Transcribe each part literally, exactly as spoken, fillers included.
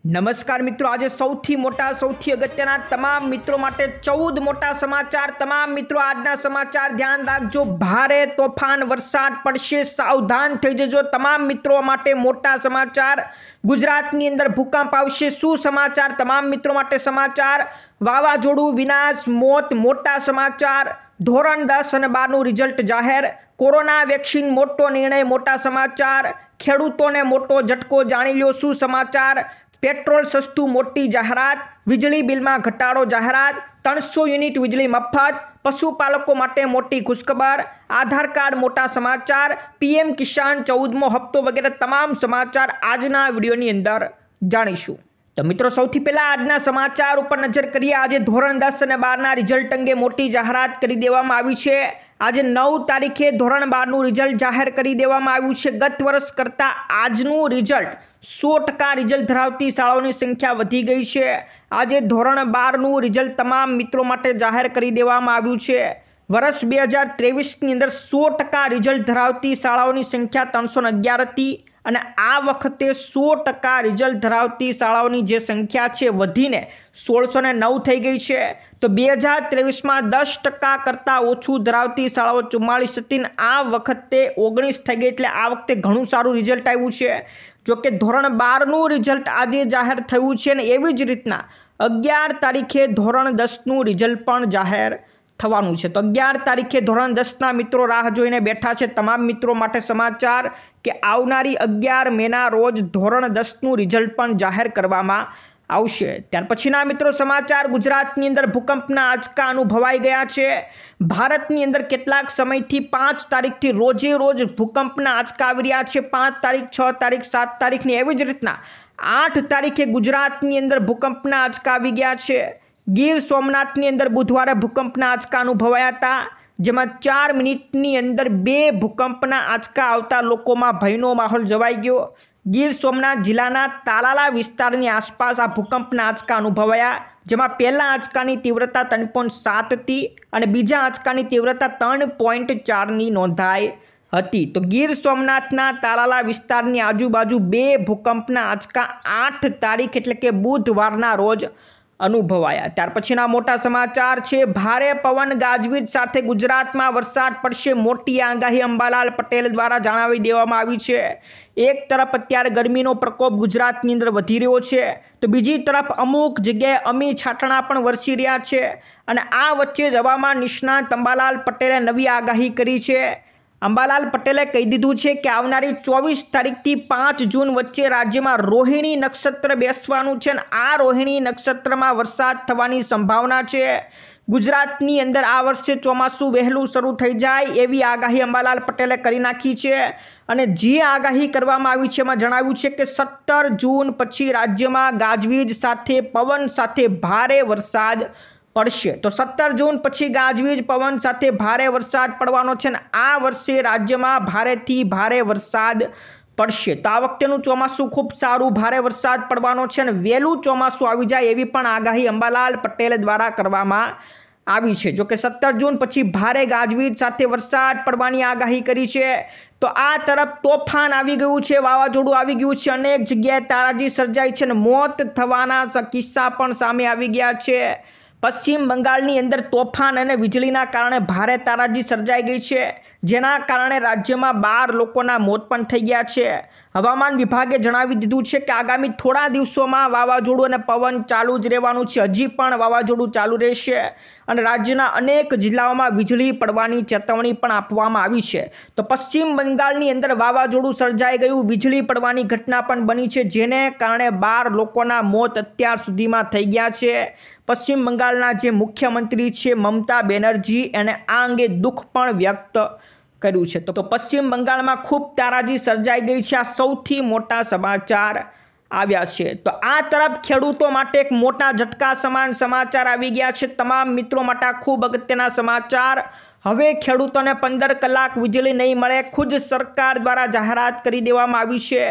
नमस्कार मित्रों, आज सौथी मोटा सौथी अगत्यना तमाम मित्रों माटे चौदह मोटा समाचार। तमाम मित्रों आजना समाचार ध्यान राखजो। भारे तोफान वरसाद पड़शे, सावधान थई जजो। तमाम मित्रों माटे मोटा समाचार। गुजरातनी अंदर भूकंप आवशे, शुं समाचार? तमाम मित्रों माटे समाचार। वावाझोडुं, विनाश, मौत, मोटा समाचार। धोरण दस અને બારનું રિઝલ્ટ જાહેર। કોરોના વેક્સિન મોટો નિર્ણય, મોટા સમાચાર। ખેડૂતોને મોટો ઝટકો, જાણી લ્યો શું સમાચાર? પેટ્રોલ સસ્તું, મોટી જાહેરાત। વીજળી બિલમાં ઘટાડો, જાહેરાત। ત્રણસો યુનિટ વીજળી મફત। પશુપાલકો માટે મોટી ખુશખબર। આધાર કાર્ડ, મોટા સમાચાર। પીએમ કિસાન ચૌદમો હપ્તો વગેરે તમામ સમાચાર આજના વિડીયોની અંદર જાણીશું। તો મિત્રો સૌથી પહેલા આજના સમાચાર ઉપર નજર કરીએ। આજે ધોરણ દસ અને બારના રિઝલ્ટ અંગે મોટી જાહેરાત કરી દેવામાં આવી છે। આજે નવ તારીખે ધોરણ બારનું રિઝલ્ટ જાહેર કરી દેવામાં આવ્યું છે। ગત વર્ષ કરતાં આજનું રિઝલ્ટ સો ટકા રિઝલ્ટ ધરાવતી શાળાઓની સંખ્યા વધી ગઈ છે। આજે ધોરણ બારનું રિઝલ્ટ તમામ મિત્રો માટે જાહેર કરી દેવામાં આવ્યું છે। વર્ષ બે હજાર ત્રેવીસની અંદર સો ટકા રિઝલ્ટ ધરાવતી શાળાઓની સંખ્યા ત્રણસો અગિયાર હતી અને આ વખતે સો ટકા રિઝલ્ટ ધરાવતી શાળાઓની જે સંખ્યા છે વધીને સોળસો ને નવ થઈ ગઈ છે। તો બે હજાર ત્રેવીસમાં દસ ટકા કરતાં ઓછું ધરાવતી શાળાઓ ચુમ્માળીસ હતી ને આ વખતે ઓગણીસ થઈ ગઈ, એટલે આ વખતે ઘણું સારું રિઝલ્ટ આવ્યું છે। જોકે ધોરણ બારનું રિઝલ્ટ આજે જાહેર થયું છે ને એવી જ રીતના અગિયાર તારીખે ધોરણ દસનું રિઝલ્ટ પણ જાહેર થવાનું છે। તો અગિયાર તારીખે ધોરણ દસના મિત્રો રાહ જોઈને બેઠા છે। તમામ મિત્રો માટે સમાચાર કે આવનારી અગિયાર મેના રોજ ધોરણ દસનું રિઝલ્ટ પણ જાહેર કરવામાં આવશે। ત્યાર પછીના મિત્રો સમાચાર, ગુજરાતની અંદર ભૂકંપના આંચકા અનુભવાઈ ગયા છે। ભારતની અંદર કેટલાક સમયથી પાંચ તારીખથી રોજે રોજ ભૂકંપના આંચકા આવી રહ્યા છે। પાંચ તારીખ, છ તારીખ, સાત તારીખની એવી જ રીતના આઠ તારીખે ગુજરાતની અંદર ભૂકંપના આંચકા આવી ગયા છે। ગીર સોમનાથની અંદર બુધવારે ભૂકંપના આંચકા અનુભવાયા હતા, જેમાં ચાર મિનિટની અંદર બે ભૂકંપના આંચકા આવતા લોકોમાં ભયનો માહોલ જવાઈ ગયો। ગીર સોમનાથ જિલ્લાના તાલાલા વિસ્તારની આસપાસ આ ભૂકંપના આંચકા અનુભવાયા, જેમાં પહેલા આંચકાની તીવ્રતા ત્રણ પોઈન્ટ સાત હતી અને બીજા આંચકાની તીવ્રતા ત્રણ પોઈન્ટ ચારની નોંધાઈ હતી। તો ગીર સોમનાથના તાલાલા વિસ્તારની આજુબાજુ બે ભૂકંપના આંચકા આઠ તારીખ એટલે કે બુધવારના રોજ અનુભવાયા। ત્યાર પછીના મોટા સમાચાર છે, ભારે પવન ગાજવીજ સાથે ગુજરાતમાં વરસાદ પડશે, મોટી આગાહી અંબાલાલ પટેલ દ્વારા જણાવી દેવામાં આવી છે। એક તરફ અત્યારે ગરમીનો પ્રકોપ ગુજરાતની અંદર વધી રહ્યો છે, તો બીજી તરફ અમુક જગ્યાએ અમી છાંટણા પણ વરસી રહ્યા છે અને આ વચ્ચે જ હવામાન નિષ્ણાત અંબાલાલ પટેલે નવી આગાહી કરી છે। અંબાલાલ પટેલે કહી દીધું છે કે આવનારી ચોવીસ તારીખથી પાંચ જૂન વચ્ચે રાજ્યમાં રોહિણી નક્ષત્ર બેસવાનું છે અને આ રોહિણી નક્ષત્રમાં વરસાદ થવાની સંભાવના છે। ગુજરાતની અંદર આ વર્ષે ચોમાસું વહેલું શરૂ થઈ જાય એવી આગાહી અંબાલાલ પટેલે કરી નાખી છે અને જે આગાહી કરવામાં આવી છે એમાં જણાવ્યું છે કે સત્તર જૂન પછી રાજ્યમાં ગાજવીજ સાથે પવન સાથે ભારે વરસાદ પડશે। તો સત્તર જૂન પછી ગાજવીજ પવન સાથે ભારે વરસાદ પડવાનો છે અને આ વર્ષે રાજ્યમાં ભારેથી ભારે વરસાદ પડશે। તો આ વખતેનું ચોમાસું ખૂબ સારું, ભારે વરસાદ પડવાનો છે અને વહેલું ચોમાસું આવી જાય એવી પણ આગાહી અંબાલાલ પટેલ દ્વારા કરવામાં આવી છે। જોકે સત્તર જૂન પછી ભારે ગાજવીજ સાથે વરસાદ પડવાની આગાહી કરી છે। તો આ તરફ તોફાન આવી ગયું છે, વાવાઝોડું આવી ગયું છે, અનેક જગ્યાએ તારાજી સર્જાઈ છે અને મોત થવાના કિસ્સા પણ સામે આવી ગયા છે। પશ્ચિમ બંગાળની અંદર તોફાન અને વીજળીના કારણે ભારે તારાજી સર્જાઈ ગઈ છે, જેના કારણે રાજ્યમાં બાર લોકોના મોત પણ થઈ ગયા છે। હવામાન વિભાગે જણાવી દીધું છે કે આગામી થોડા દિવસોમાં વાવાઝોડું અને પવન ચાલુ જ રહેવાનું છે, હજી પણ વાવાઝોડું ચાલુ રહેશે અને રાજ્યના અનેક જિલ્લાઓમાં વીજળી પડવાની ચેતવણી પણ આપવામાં આવી છે। તો પશ્ચિમ બંગાળની અંદર વાવાઝોડું સર્જાઈ ગયું, વીજળી પડવાની ઘટના પણ બની છે, જેને કારણે બાર લોકોના મોત અત્યાર સુધીમાં થઈ ગયા છે। પશ્ચિમ બંગાળના જે મુખ્યમંત્રી છે મમતા બેનર્જી એને આ અંગે દુઃખ પણ વ્યક્ત કર્યું છે। તો પશ્ચિમ બંગાળમાં ખૂબ તારાજી સર્જાઈ ગઈ છે। આ સૌથી મોટા સમાચાર આવ્યા છે। તો આ તરફ ખેડૂતો માટે એક મોટા ઝટકા સમાન સમાચાર આવી ગયા છે। તમામ મિત્રો માટે ખૂબ અગત્યના સમાચાર। હવે ખેડૂતોને પંદર કલાક વીજળી નહીં મળે, ખુદ સરકાર દ્વારા જાહેરાત કરી દેવામાં આવી છે।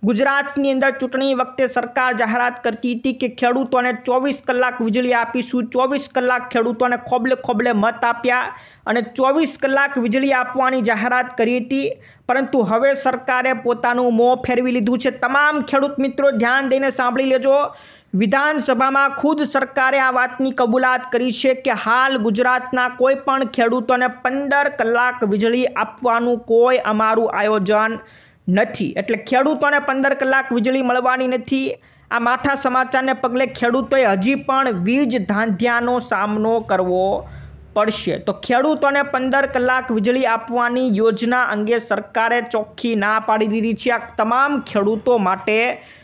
ગુજરાતની અંદર ચૂંટણી વખતે સરકાર જાહેરાત કરતી હતી કે ખેડૂતોને ચોવીસ કલાક વીજળી આપીશું, ચોવીસ કલાક ખેડૂતોને ખોબલે ખોબલે મત આપ્યા અને ચોવીસ કલાક વીજળી આપવાની જાહેરાત કરી હતી, પરંતુ હવે સરકારે પોતાનું મોં ફેરવી લીધું છે। તમામ ખેડૂત મિત્રો ધ્યાન દઈને સાંભળી લેજો। વિધાનસભામાં ખુદ સરકારે આ વાતની કબૂલાત કરી છે કે હાલ ગુજરાતના કોઈ પણ ખેડૂતોને પંદર કલાક વીજળી આપવાનું કોઈ અમારું આયોજન નથી, એટલે ખેડૂતોને પંદર કલાક વીજળી મળવાની નથી। આ માઠા સમાચારને પગલે ખેડૂતોએ હજી પણ વીજ ધાંધિયાનો સામનો કરવો પડશે। તો ખેડૂતોને પંદર કલાક વીજળી આપવાની યોજના અંગે સરકારે ચોખ્ખી ના પાડી દીધી છે। આ તમામ ખેડૂતો માટે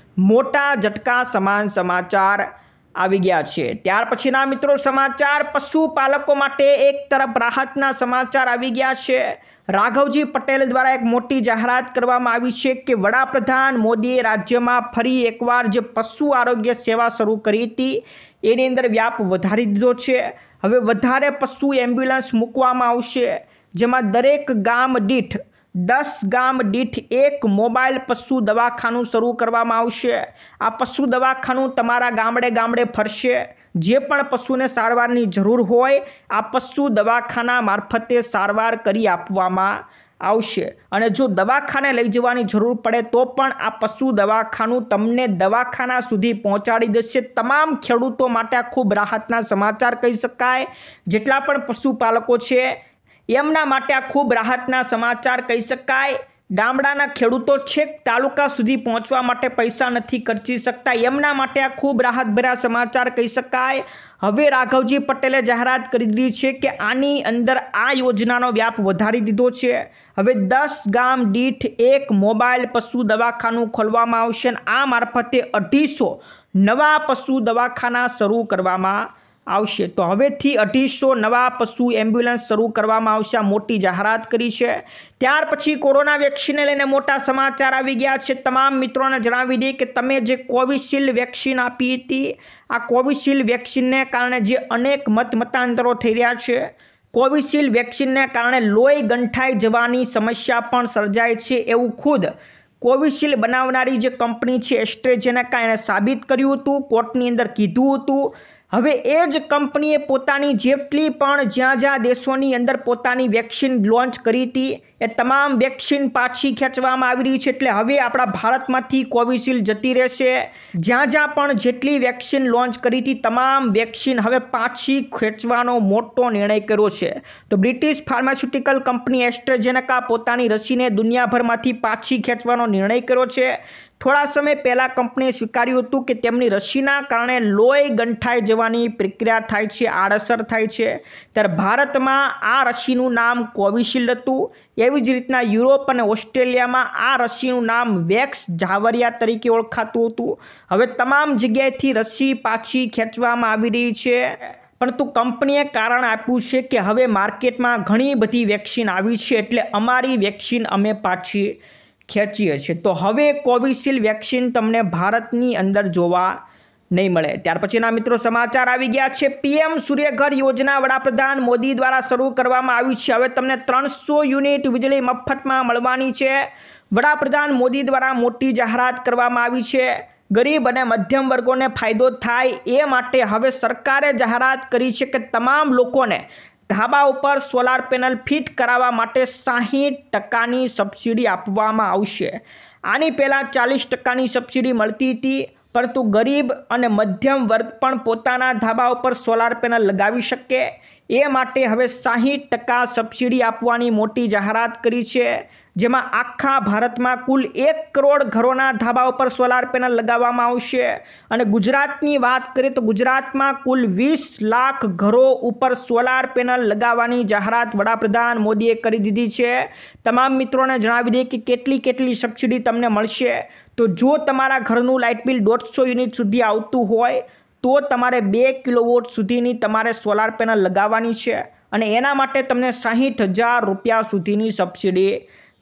મોટા ઝટકા સમાન સમાચાર આવી ગયા છે। ત્યાર પછીના મિત્રો સમાચાર પશુપાલકો માટે એક તરફ રાહતના સમાચાર આવી ગયા છે। રાઘવજી પટેલ દ્વારા એક મોટી જાહેરાત કરવામાં આવી છે કે વડાપ્રધાન મોદીએ રાજ્યમાં ફરી એકવાર જે પશુ આરોગ્ય સેવા શરૂ કરી હતી એની અંદર વ્યાપ વધારી દીધો છે। હવે વધારે પશુ એમ્બ્યુલન્સ મૂકવામાં આવશે, જેમાં દરેક ગામ દીઠ દસ ગામ દીઠ એક મોબાઈલ પશુ દવાખાનું શરૂ કરવામાં આવશે। આ પશુ દવાખાનું તમારા ગામડે ગામડે ફરશે। જે પણ પશુને સારવારની જરૂર હોય આ પશુ દવાખાના મારફતે સારવાર કરી આપવામાં આવશે, અને જો દવાખાને લઈ જવાની જરૂર પડે તો પણ આ પશુ દવાખાનું તમને દવાખાના સુધી પહોંચાડી દેશે। તમામ ખેડૂતો માટે આ ખૂબ રાહતના સમાચાર કહી શકાય। જેટલા પણ પશુપાલકો છે એમના માટે આ ખૂબ રાહતના સમાચાર કહી શકાય। ગામડાના ખેડૂતો છેક તાલુકા સુધી પહોંચવા માટે પૈસા નથી ખર્ચી શકતા, એમના માટે આ ખૂબ રાહતભર્યા સમાચાર કહી શકાય। હવે રાઘવજી પટેલે જાહેરાત કરી દીધી છે કે આની અંદર આ યોજનાનો વ્યાપ વધારી દીધો છે। હવે દસ ગામ દીઠ એક મોબાઈલ પશુ દવાખાનું ખોલવામાં આવશે અને આ મારફતે અઢીસો નવા પશુ દવાખાના શરૂ કરવામાં આવશે। તો હવેથી અઢીસો નવા પશુ એમ્બ્યુલન્સ શરૂ કરવામાં આવશે, આ મોટી જાહેરાત કરી છે। ત્યાર પછી કોરોના વેક્સિનને લઈને મોટા સમાચાર આવી ગયા છે। તમામ મિત્રોને જણાવી દઈએ કે તમે જે કોવિશિલ્ડ વેક્સિન આપી હતી, આ કોવિશિલ્ડ વેક્સિનને કારણે જે અનેક મત મતાંતરો થઈ રહ્યા છે, કોવિશિલ્ડ વેક્સિનને કારણે લોહી ગંઠાઈ જવાની સમસ્યા પણ સર્જાય છે એવું ખુદ કોવિશિલ્ડ બનાવનારી જે કંપની છે એસ્ટ્રેઝેનેકા એણે સાબિત કર્યું હતું, કોર્ટની અંદર કીધું હતું। હવે એ જ કંપનીએ પોતાની જેટલી પણ જ્યાં જ્યાં દેશોની અંદર પોતાની વેક્સિન લોન્ચ કરી હતી એ તમામ વેક્સિન પાછી ખેંચવામાં આવી રહી છે, એટલે હવે આપણા ભારતમાંથી કોવિશિલ્ડ જતી રહેશે। જ્યાં જ્યાં પણ જેટલી વેક્સિન લોન્ચ કરી હતી તમામ વેક્સિન હવે પાછી ખેંચવાનો મોટો નિર્ણય કર્યો છે। તો બ્રિટિશ ફાર્માસ્યુટિકલ કંપની એસ્ટ્રેઝેનેકા પોતાની રસીને દુનિયાભરમાંથી પાછી ખેંચવાનો નિર્ણય કર્યો છે। થોડા સમય પહેલાં કંપનીએ સ્વીકાર્યું હતું કે તેમની રસીના કારણે લોહી ગંઠાઈ જવાની પ્રક્રિયા થાય છે, આડઅસર થાય છે, ત્યારે ભારતમાં આ રસીનું નામ કોવિશિલ્ડ હતું। એવી જ રીતના યુરોપ અને ઓસ્ટ્રેલિયામાં આ રસીનું નામ વેક્સ ઝાવરિયા તરીકે ઓળખાતું હતું। હવે તમામ જગ્યાએથી રસી પાછી ખેંચવામાં આવી રહી છે, પરંતુ કંપનીએ કારણ આપ્યું છે કે હવે માર્કેટમાં ઘણી બધી વેક્સિન આવી છે, એટલે અમારી વેક્સિન અમે પાછી ખેંચીએ છીએ। તો હવે કોવિશિલ્ડ વેક્સિન તમને ભારતની અંદર જોવા નહીં મળે। ત્યાર પછીના મિત્રો સમાચાર આવી ગયા છે। પીએમ સૂર્યઘર યોજના વડાપ્રધાન મોદી દ્વારા શરૂ કરવામાં આવી છે। હવે તમને ત્રણસો યુનિટ વીજળી મફતમાં મળવાની છે। વડાપ્રધાન મોદી દ્વારા મોટી જાહેરાત કરવામાં આવી છે। ગરીબ અને મધ્યમ વર્ગોને ફાયદો થાય એ માટે હવે સરકારે જાહેરાત કરી છે કે તમામ લોકોને ધાબા ઉપર સોલાર પેનલ ફિટ કરાવવા માટે સાહીઠ ટકાની સબસિડી આપવામાં આવશે। આની પહેલાં ચાલીસ ટકાની સબસિડી મળતી હતી, પરંતુ ગરીબ અને મધ્યમ વર્ગ પણ પોતાના ધાબા ઉપર સોલાર પેનલ લગાવી શકે એ માટે હવે સાહીઠ ટકા સબસિડી આપવાની મોટી જાહેરાત કરી છે, જેમાં આખા ભારતમાં કુલ એક કરોડ ઘરોના ધાબા ઉપર સોલાર પેનલ લગાવવામાં આવશે। અને ગુજરાતની વાત કરીએ તો ગુજરાતમાં કુલ વીસ લાખ ઘરો ઉપર સોલાર પેનલ લગાવવાની જાહેરાત વડાપ્રધાન મોદીએ કરી દીધી છે। તમામ મિત્રોને જણાવી દઈએ કે કેટલી કેટલી સબસિડી તમને મળશે। તો જો તમારા ઘરનું લાઇટ બિલ દોઢસો યુનિટ સુધી આવતું હોય તો તમારે બે કિલોવોટ સુધીની તમારે સોલાર પેનલ લગાવવાની છે, અને એના માટે તમને સાહીઠ હજાર રૂપિયા સુધીની સબસિડી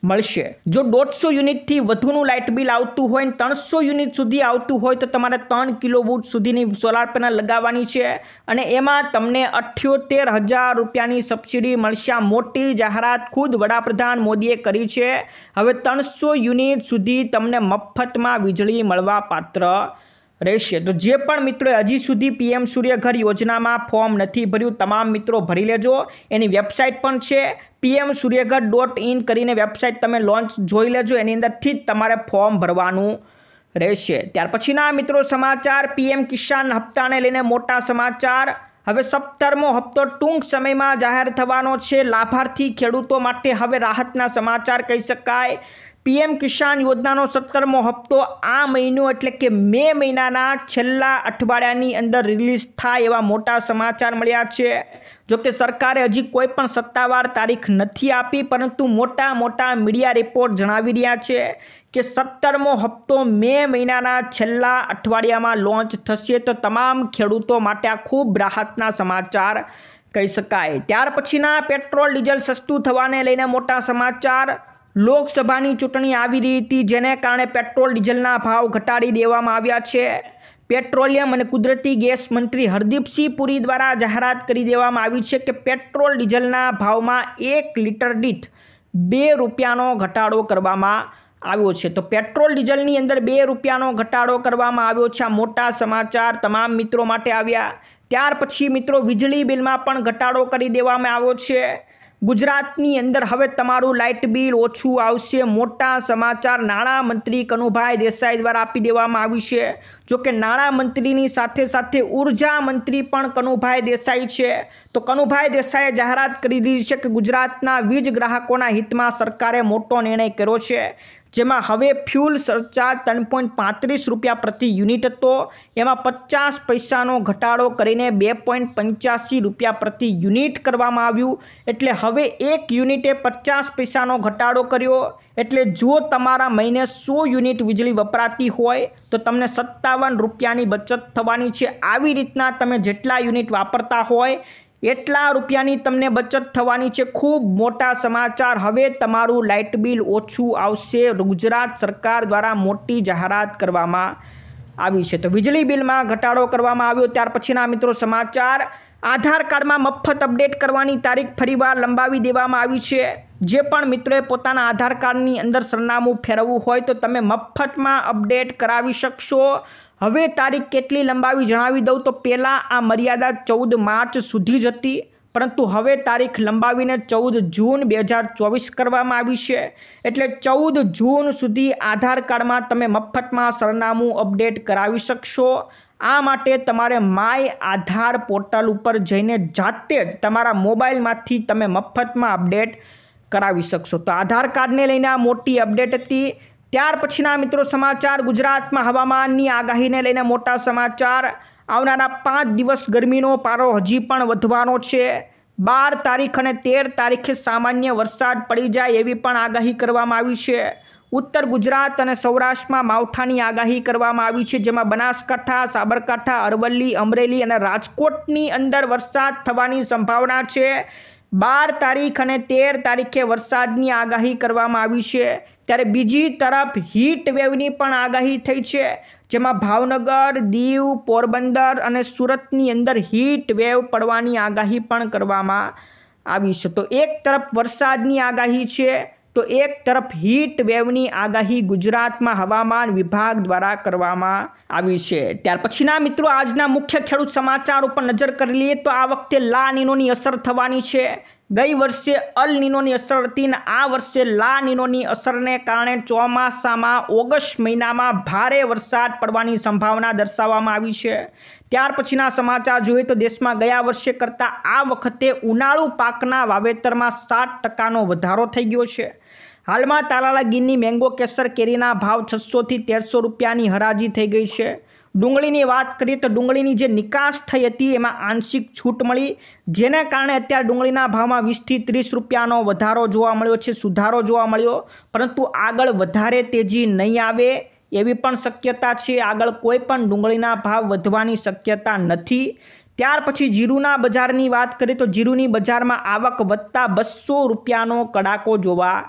મળશે। જો દોઢસો યુનિટથી વધુનું લાઇટ બિલ આવતું હોય ને ત્રણસો યુનિટ સુધી આવતું હોય તો તમારે ત્રણ કિલોવોટ સુધીની સોલાર પેનલ લગાવવાની છે અને એમાં તમને અઠ્યોતેર હજાર રૂપિયાની સબસિડી મળશે। આ મોટી જાહેરાત ખુદ વડાપ્રધાન મોદીએ કરી છે। હવે ત્રણસો યુનિટ સુધી તમને મફતમાં વીજળી મળવા પાત્ર રહેશે। તો જે પણ મિત્રોએ હજી સુધી પીએમ સૂર્યઘર યોજનામાં ફોર્મ નથી ભર્યું તમામ મિત્રો ભરી લેજો। એની વેબસાઇટ પણ છે પીએમ સૂર્યઘર ડોટ ઇન કરીને વેબસાઇટ તમે લોન્ચ જોઈ લેજો, એની અંદરથી જ તમારે ફોર્મ ભરવાનું રહેશે। ત્યાર પછીના મિત્રો સમાચાર પીએમ કિસાન હપ્તાને લઈને મોટા સમાચાર। હવે સત્તરમો હપ્તો ટૂંક સમયમાં જાહેર થવાનો છે। લાભાર્થી ખેડૂતો માટે હવે રાહતના સમાચાર કહી શકાય। પીએમ કિસાન યોજનાનો સત્તરમો હપ્તો આ મહિનો એટલે કે મે મહિનાના છેલ્લા અઠવાડિયાની અંદર રિલીઝ થાય એવા મોટા સમાચાર મળ્યા છે। જોકે સરકારે હજી કોઈ પણ સત્તાવાર તારીખ નથી આપી, પરંતુ મોટા મોટા મીડિયા રિપોર્ટ જણાવી રહ્યા છે કે સત્તરમો હપ્તો મે મહિનાના છેલ્લા અઠવાડિયામાં લોન્ચ થશે। તો તમામ ખેડૂતો માટે આ ખૂબ રાહતના સમાચાર કહી શકાય। ત્યાર પછીના પેટ્રોલ ડીઝલ સસ્તું થવાને લઈને મોટા સમાચાર। લોકસભાની ચૂંટણી આવી રહી હતી, જેને કારણે પેટ્રોલ ડીઝલના ભાવ ઘટાડી દેવામાં આવ્યા છે। પેટ્રોલિયમ અને કુદરતી ગેસ મંત્રી હરદીપસિંહ પુરી દ્વારા જાહેરાત કરી દેવામાં આવી છે કે પેટ્રોલ ડીઝલના ભાવમાં એક લીટર દીઠ બે રૂપિયાનો ઘટાડો કરવામાં આવ્યો છે। તો પેટ્રોલ ડીઝલની અંદર બે રૂપિયાનો ઘટાડો કરવામાં આવ્યો છે। આ મોટા સમાચાર તમામ મિત્રો માટે આવ્યા। ત્યાર પછી મિત્રો વીજળી બિલમાં પણ ઘટાડો કરી દેવામાં આવ્યો છે। ગુજરાતની અંદર હવે તમારું લાઇટ બિલ ઓછું આવશે। મોટા સમાચાર નાણામંત્રી કનુભાઈ દેસાઈ દ્વારા આપી દેવામાં આવ્યું છે। જોકે નાણામંત્રીની સાથે સાથે ઉર્જા મંત્રી પણ કનુભાઈ દેસાઈ છે। તો કનુભાઈ દેસાઈએ જાહેરાત કરી દીધી છે કે ગુજરાતના વીજ ગ્રાહકોના હિતમાં સરકારે મોટો નિર્ણય કર્યો છે, જેમાં હવે ફ્યુલ સરચાર્જ ત્રણ પોઈન્ટ પાંત્રીસ રૂપિયા પ્રતિ યુનિટ હતો, એમાં પચાસ પૈસાનો ઘટાડો કરીને બે પોઈન્ટ પંચ્યાસી રૂપિયા પ્રતિ યુનિટ કરવામાં આવ્યું। એટલે હવે એક યુનિટે પચાસ પૈસાનો ઘટાડો કર્યો। એટલે જો તમારા મહિને સો યુનિટ વીજળી વપરાતી હોય તો તમને સત્તાવન રૂપિયાની બચત થવાની છે। આવી રીતના તમે જેટલા યુનિટ વાપરતા હોય એટલા રૂપિયાની તમને બચત થવાની છે। ખૂબ મોટા સમાચાર। હવે તમારું લાઇટ બિલ ઓછું આવશે। ગુજરાત સરકાર દ્વારા મોટી જાહેરાત કરવામાં આવી છે। તો વીજળી બિલમાં ઘટાડો કરવામાં આવ્યો। ત્યાર પછીના મિત્રો સમાચાર। આધાર કાર્ડમાં મફત અપડેટ કરવાની તારીખ ફરીવાર લંબાવી દેવામાં આવી છે। જે પણ મિત્રોએ પોતાના આધાર કાર્ડની અંદર સરનામું ફેરવવું હોય તો તમે મફતમાં અપડેટ કરાવી શકશો। હવે તારીખ કેટલી લંબાવી જણાવી દઉં તો પહેલાં આ મર્યાદા ચૌદ માર્ચ સુધી જ હતી, પરંતુ હવે તારીખ લંબાવીને ચૌદ જૂન બે હજાર ચોવીસ કરવામાં આવી છે। એટલે ચૌદ જૂન સુધી આધાર કાર્ડમાં તમે મફતમાં સરનામું અપડેટ કરાવી શકશો। આ માટે તમારે માય આધાર પોર્ટલ ઉપર જઈને જાતે જ તમારા મોબાઈલમાંથી તમે મફતમાં અપડેટ કરાવી શકશો। તો આધાર કાર્ડને લઈને આ મોટી અપડેટ હતી। ત્યાર પછીના મિત્રો સમાચાર। ગુજરાતમાં હવામાનની આગાહીને લઈને મોટા સમાચાર। આવનારા પાંચ દિવસ ગરમીનો પારો હજી પણ વધવાનો છે। બાર તારીખ અને તેર તારીખે સામાન્ય વરસાદ પડી જાય એવી પણ આગાહી કરવામાં આવી છે। ઉત્તર ગુજરાત અને સૌરાષ્ટ્રમાં માવઠાની આગાહી કરવામાં આવી છે, જેમાં બનાસકાંઠા, સાબરકાંઠા, અરવલ્લી, અમરેલી અને રાજકોટની અંદર વરસાદ થવાની સંભાવના છે। બાર તારીખ અને તેર તારીખે વરસાદની આગાહી કરવામાં આવી છે। ત્યારે બીજી તરફ હીટ વેવની પણ આગાહી થઈ છે, જેમાં ભાવનગર, દીવ, પોરબંદર અને સુરતની અંદર હીટ વેવ પડવાની આગાહી પણ કરવામાં આવી છે। તો એક તરફ વરસાદની આગાહી છે તો એક તરફ હીટ વેવની આગાહી ગુજરાતમાં હવામાન વિભાગ દ્વારા કરવામાં આવી છે। ત્યાર પછીના મિત્રો આજના મુખ્ય ખેડૂત સમાચાર ઉપર નજર કરી લઈએ તો આ વખતે લા નીનોની અસર થવાની છે। ગઈ વર્ષે અલ નીનોની અસર હતી અને આ વર્ષે લા નીનોની અસરને કારણે ચોમાસામાં ઓગસ્ટ મહિનામાં ભારે વરસાદ પડવાની સંભાવના દર્શાવવામાં આવી છે। ત્યાર પછીના સમાચાર જોઈએ તો દેશમાં ગયા વર્ષે કરતાં આ વખતે ઉનાળુ પાકના વાવેતરમાં સાત ટકાનો વધારો થઈ ગયો છે। હાલમાં તાલાલા ગીરની મેંગો કેસર કેરીના ભાવ છસોથી તેરસો રૂપિયાની હરાજી થઈ ગઈ છે। ડુંગળીની વાત કરીએ તો ડુંગળીની જે નિકાસ થઈ હતી એમાં આંશિક છૂટ મળી, જેને કારણે અત્યારે ડુંગળીના ભાવમાં વીસથી ત્રીસ રૂપિયાનો વધારો જોવા મળ્યો છે, સુધારો જોવા મળ્યો। પરંતુ આગળ વધારે તેજી નહીં આવે એવી પણ શક્યતા છે। આગળ કોઈ પણ ડુંગળીના ભાવ વધવાની શક્યતા નથી। ત્યાર પછી જીરુના બજારની વાત કરીએ તો જીરુની બજારમાં આવક વધતા બસો રૂપિયાનો કડાકો જોવા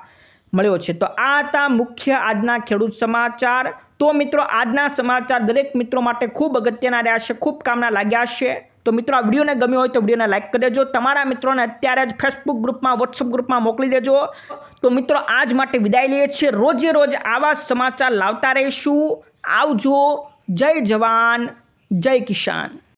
મળ્યો છે। તો આ હતા મુખ્ય આજના ખેડૂત સમાચાર। તો મિત્રો આજના સમાચાર દરેક મિત્રો માટે ખૂબ અગત્યના રહ્યા છે, ખૂબ કામના લાગ્યા છે। તો મિત્રો આ વિડીયોને ગમ્યો હોય તો વિડીયોને લાઇક કરી દેજો, તમારા મિત્રોને અત્યારે જ ફેસબુક ગ્રુપમાં, વોટ્સઅપ ગ્રુપમાં મોકલી દેજો। તો મિત્રો આજ માટે વિદાય લઈએ છીએ, રોજે રોજ આવા સમાચાર લાવતા રહીશું। આવજો, જય જવાન, જય કિસાન।